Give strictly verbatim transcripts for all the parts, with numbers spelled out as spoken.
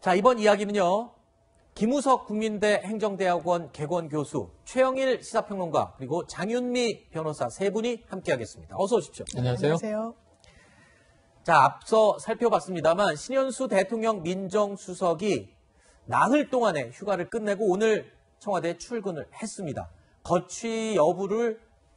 자, 이번 이야기는요. 김우석 국민대 행정대학원 개건 교수, 최영일 시사평론가, 그리고 장윤미 변호사 세 분이 함께하겠습니다. 어서 오십시오. 안녕하세요. 안녕하세요. 자, 앞서 살펴봤습니다만 신현수 대통령 민정수석이 나흘 동안의 휴가를 끝내고 오늘 청와대에 출근을 했습니다. 거취 여부를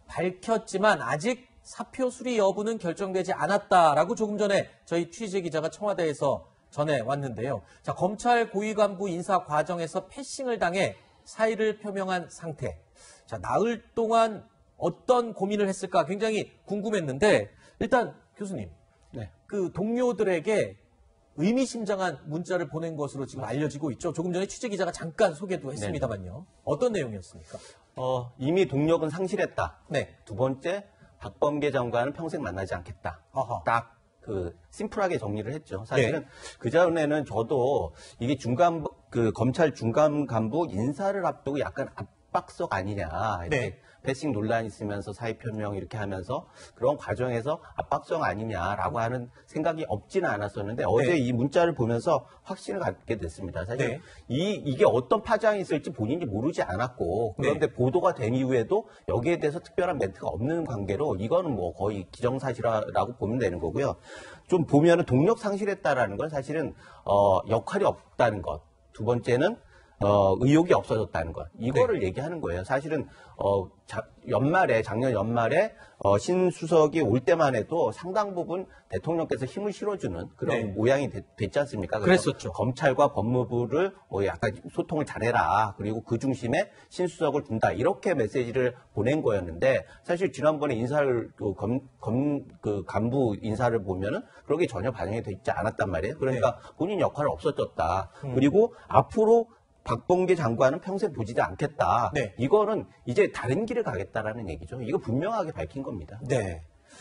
밝혔지만 아직 사표 수리 여부는 결정되지 않았다라고 조금 전에 저희 취재 기자가 청와대에서 전해왔는데요. 자, 검찰 고위 간부 인사 과정에서 패싱을 당해 사의를 표명한 상태. 자, 나흘 동안 어떤 고민을 했을까 굉장히 궁금했는데 일단 교수님, 네. 그 동료들에게 의미심장한 문자를 보낸 것으로 지금 알려지고 있죠. 조금 전에 취재 기자가 잠깐 소개도 했습니다만요. 어떤 내용이었습니까? 어, 이미 동력은 상실했다. 네. 두 번째, 박범계 장관은 평생 만나지 않겠다. 어허. 딱 그 심플하게 정리를 했죠. 사실은 네. 그 전에는 저도 이게 중간 그 검찰 중간 간부 인사를 앞두고 약간 압박석 아니냐 이렇게 네. 패싱 논란이 있으면서 사의 표명 이렇게 하면서 그런 과정에서 압박성 아니냐라고 하는 생각이 없지는 않았었는데 어제 네. 이 문자를 보면서 확신을 갖게 됐습니다. 사실 네. 이 이게 어떤 파장이 있을지 본인이 모르지 않았고 그런데 네. 보도가 된 이후에도 여기에 대해서 특별한 멘트가 없는 관계로 이거는 뭐 거의 기정사실화라고 보면 되는 거고요. 좀 보면은 동력 상실했다라는 건 사실은 어, 역할이 없다는 것. 두 번째는 어, 의욕이 없어졌다는 것. 이거를 네. 얘기하는 거예요. 사실은, 어, 자, 연말에, 작년 연말에, 어, 신 수석이 올 때만 해도 상당 부분 대통령께서 힘을 실어주는 그런 네. 모양이 되, 됐지 않습니까? 그래서 그랬었죠. 검찰과 법무부를 어, 약간 소통을 잘해라. 그리고 그 중심에 신 수석을 둔다. 이렇게 메시지를 보낸 거였는데 사실 지난번에 인사를, 그 검, 검, 그 간부 인사를 보면은 그렇게 전혀 반영이 되지 않았단 말이에요. 그러니까 네. 본인 역할을 없어졌다. 음. 그리고 앞으로 박범계 장관은 평생 보지도 않겠다. 네. 이거는 이제 다른 길을 가겠다라는 얘기죠. 이거 분명하게 밝힌 겁니다. 네.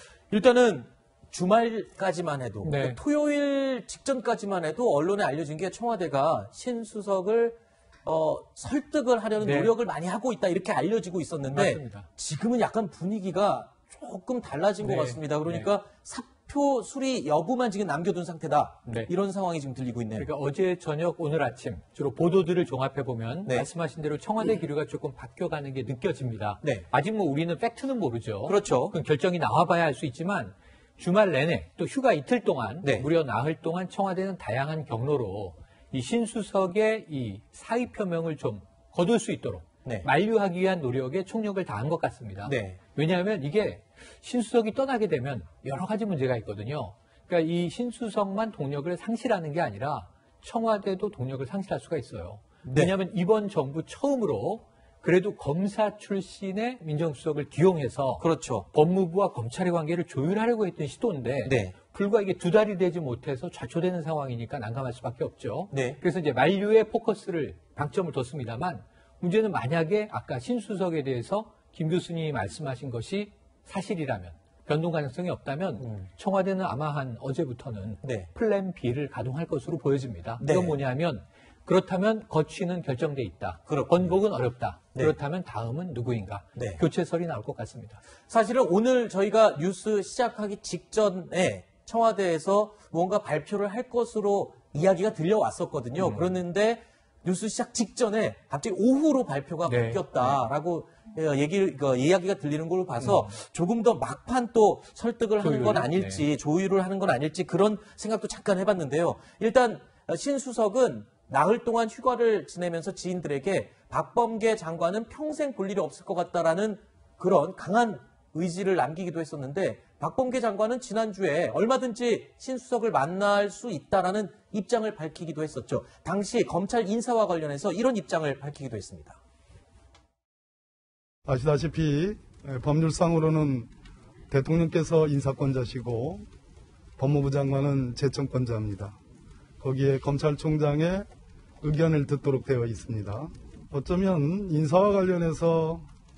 일단은 주말까지만 해도 네. 그 토요일 직전까지만 해도 언론에 알려진 게 청와대가 신 수석을 어, 설득을 하려는 네. 노력을 많이 하고 있다 이렇게 알려지고 있었는데 맞습니다. 지금은 약간 분위기가 조금 달라진 네. 것 같습니다. 그러니까 사표 수리 여부만 지금 남겨둔 상태다. 네. 이런 상황이 지금 들리고 있네요. 그러니까 어제 저녁 오늘 아침 주로 보도들을 종합해 보면 네. 말씀하신 대로 청와대 기류가 조금 바뀌어가는 게 느껴집니다. 네. 아직 뭐 우리는 팩트는 모르죠. 그렇죠. 그럼 결정이 나와봐야 알 수 있지만 주말 내내 또 휴가 이틀 동안 네. 무려 나흘 동안 청와대는 다양한 경로로 이 신수석의 이 사의 표명을 좀 거둘 수 있도록 네. 만류하기 위한 노력에 총력을 다한 것 같습니다. 네. 왜냐하면 이게 신수석이 떠나게 되면 여러 가지 문제가 있거든요. 그러니까 이 신수석만 동력을 상실하는 게 아니라 청와대도 동력을 상실할 수가 있어요. 네. 왜냐하면 이번 정부 처음으로 그래도 검사 출신의 민정수석을 기용해서 그렇죠. 법무부와 검찰의 관계를 조율하려고 했던 시도인데 네. 불과 이게 두 달이 되지 못해서 좌초되는 상황이니까 난감할 수밖에 없죠. 네. 그래서 이제 만류에 포커스를 방점을 뒀습니다만 문제는 만약에 아까 신수석에 대해서 김 교수님이 말씀하신 것이 사실이라면 변동 가능성이 없다면 음. 청와대는 아마 한 어제부터는 네. 플랜 B를 가동할 것으로 보여집니다. 네. 그건 뭐냐면 그렇다면 거취는 결정돼 있다. 그렇군요. 번복은 어렵다. 네. 그렇다면 다음은 누구인가. 네. 교체설이 나올 것 같습니다. 사실은 오늘 저희가 뉴스 시작하기 직전에 청와대에서 무언가 발표를 할 것으로 이야기가 들려왔었거든요. 음. 그랬는데 뉴스 시작 직전에 갑자기 오후로 발표가 네. 바뀌었다라고 얘기, 그 이야기가 들리는 걸 봐서 조금 더 막판 또 설득을 하는 조율, 건 아닐지 조율을 하는 건 아닐지 그런 생각도 잠깐 해봤는데요. 일단 신 수석은 나흘 동안 휴가를 지내면서 지인들에게 박범계 장관은 평생 볼 일이 없을 것 같다라는 그런 강한 의지를 남기기도 했었는데 박범계 장관은 지난주에 얼마든지 신 수석을 만날 수 있다라는 입장을 밝히기도 했었죠. 당시 검찰 인사와 관련해서 이런 입장을 밝히기도 했습니다. 아시다시피 법률상으로는 대통령께서 인사권자시고 법무부 장관은 제청권자입니다. 거기에 검찰총장의 의견을 듣도록 되어 있습니다. 어쩌면 인사와 관련해서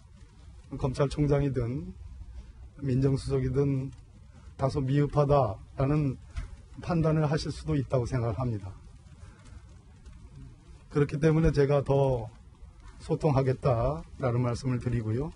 검찰총장이든 민정수석이든 다소 미흡하다라는 판단을 하실 수도 있다고 생각을 합니다. 그렇기 때문에 제가 더 소통하겠다라는 말씀을 드리고요.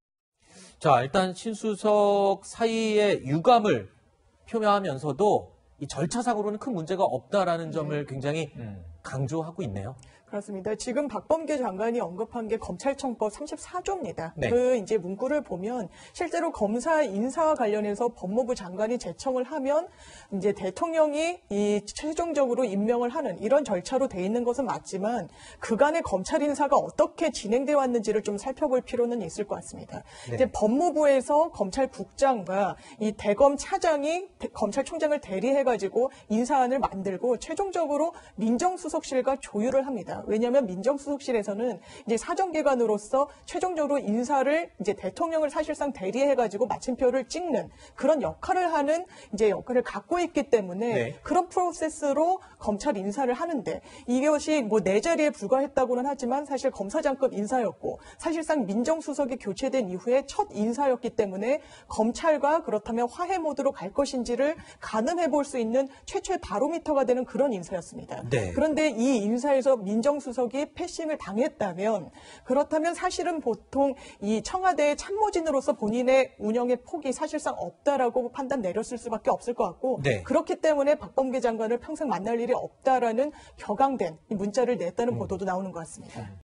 자, 일단 신수석 사이의 유감을 표명하면서도 이 절차상으로는 큰 문제가 없다라는 점을 굉장히 음. 강조하고 있네요. 그렇습니다. 지금 박범계 장관이 언급한 게 검찰청법 삼십사 조입니다. 네. 그 이제 문구를 보면 실제로 검사 인사와 관련해서 법무부 장관이 제청을 하면 이제 대통령이 이 최종적으로 임명을 하는 이런 절차로 돼 있는 것은 맞지만 그간의 검찰 인사가 어떻게 진행돼 왔는지를 좀 살펴볼 필요는 있을 것 같습니다. 네. 이제 법무부에서 검찰국장과 이 대검 차장이 대- 검찰총장을 대리해가지고 인사안을 만들고 최종적으로 민정수석실과 조율을 합니다. 왜냐하면 민정수석실에서는 이제 사정기관으로서 최종적으로 인사를 이제 대통령을 사실상 대리해가지고 마침표를 찍는 그런 역할을 하는 이제 역할을 갖고 있기 때문에 네. 그런 프로세스로 검찰 인사를 하는데 이것이 뭐 네 자리에 불과했다고는 하지만 사실 검사장급 인사였고 사실상 민정수석이 교체된 이후에 첫 인사였기 때문에 검찰과 그렇다면 화해 모드로 갈 것인지를 가늠해 볼 수 있는 최초의 바로미터가 되는 그런 인사였습니다. 네. 그런데 이 인사에서 민정수석이 패싱을 당했다면 그렇다면 사실은 보통 이 청와대의 참모진으로서 본인의 운영의 폭이 사실상 없다라고 판단 내렸을 수밖에 없을 것 같고 네. 그렇기 때문에 박범계 장관을 평생 만날 일이 없다라는 격앙된 이 문자를 냈다는 보도도 나오는 것 같습니다.